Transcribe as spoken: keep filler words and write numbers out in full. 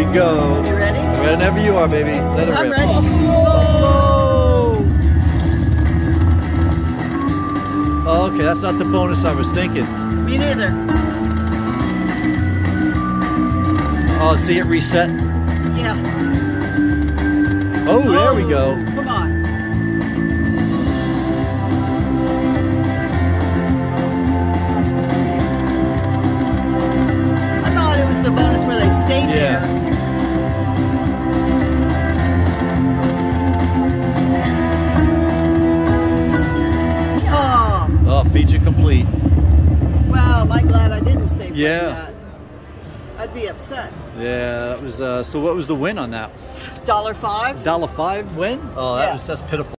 we go. You ready? Whenever you are, baby. Let it I'm rip. ready. Oh, okay, that's not the bonus I was thinking. Me neither. Oh, see it reset? Yeah. Oh, there we go. Come on. I thought it was the bonus where they stayed Yeah. there. Oh, Oh, feature complete. wow, am I glad I didn't stay for Yeah. that. I'd be upset. Yeah, that was, uh, so what was the win on that? Dollar five? Dollar five win? Oh, that Yeah. was, that's pitiful.